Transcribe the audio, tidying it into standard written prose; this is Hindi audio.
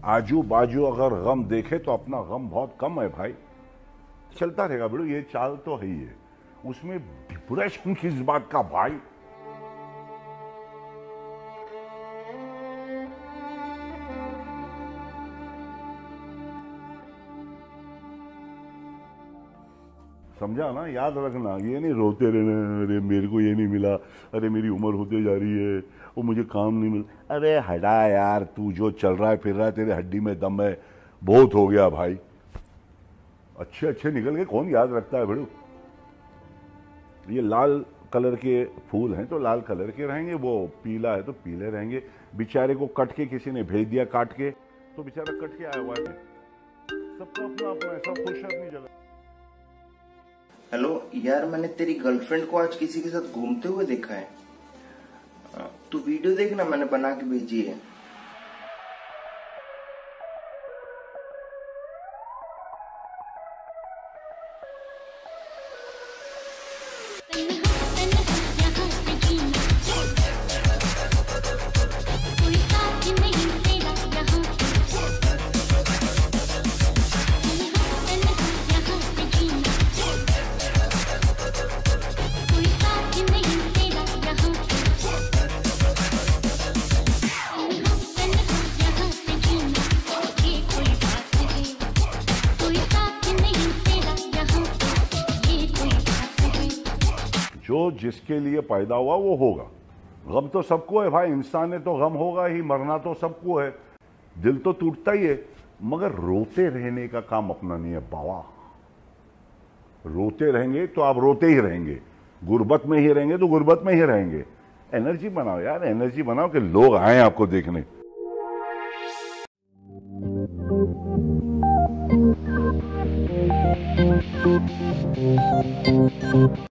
आजू बाजू अगर गम देखे तो अपना गम बहुत कम है भाई, चलता रहेगा बड़ो, ये चाल तो है ही है, उसमें डिप्रेशन किस बात का भाई। समझा ना, याद रखना, ये नहीं रोते रहना, अरे मेरे को ये नहीं मिला, अरे मेरी उम्र होते जा रही है, वो मुझे काम नहीं मिल। अरे हटा यार, तू जो चल रहा है फिर रहा है, तेरे हड्डी में दम है, बहुत हो गया भाई। अच्छे अच्छे निकल के कौन याद रखता है बड़ू। ये लाल कलर के फूल हैं तो लाल कलर के रहेंगे, वो पीला है तो पीले रहेंगे। बेचारे को कट के किसी ने भेज दिया काट के, तो बेचारा कट के आया हुआ है। सबका अपना अपना है, सब खुश है अपनी जगह। हेलो यार, मैंने तेरी गर्लफ्रेंड को आज किसी के साथ घूमते हुए देखा है। तू वीडियो देखना, मैंने बना के भेजी है। जो जिसके लिए पैदा हुआ वो होगा। गम तो सबको है भाई, इंसान है तो गम होगा ही, मरना तो सबको है, दिल तो टूटता ही है, मगर रोते रहने का काम अपना नहीं है बाबा। रोते रहेंगे तो आप रोते ही रहेंगे, गुर्बत में ही रहेंगे तो गुर्बत में ही रहेंगे। एनर्जी बनाओ यार, एनर्जी बनाओ कि लोग आए आपको देखने।